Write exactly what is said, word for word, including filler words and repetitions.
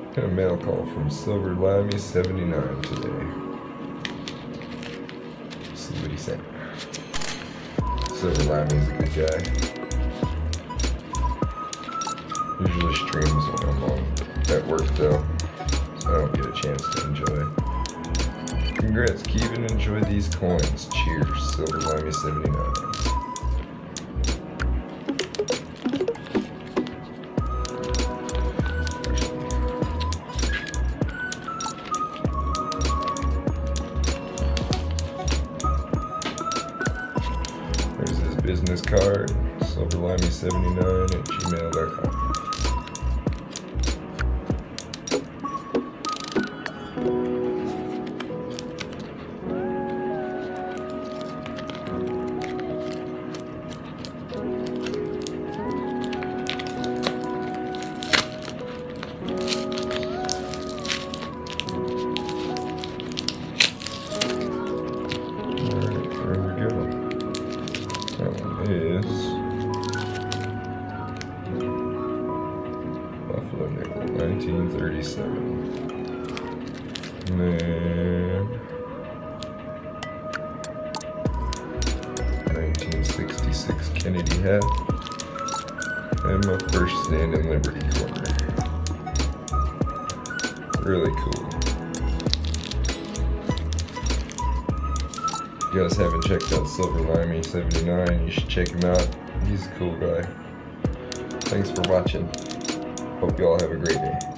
Got a mail call from SilverLimey seventy-nine today. See what he said. SilverLimey's a good guy. Usually streams when I'm on at work though, so I don't get a chance to enjoy. Congrats, Kevin. Enjoy these coins. Cheers, SilverLimey seventy-nine. There's his business card, SilverLimey seventy-nine at gmail dot com. Is Buffalo nickel, nineteen thirty-seven. And then nineteen sixty-six Kennedy hat. And my first stand in Liberty corner. Really cool. If you guys haven't checked out SilverLimey seventy-nine, you should check him out. He's a cool guy. Thanks for watching. Hope you all have a great day.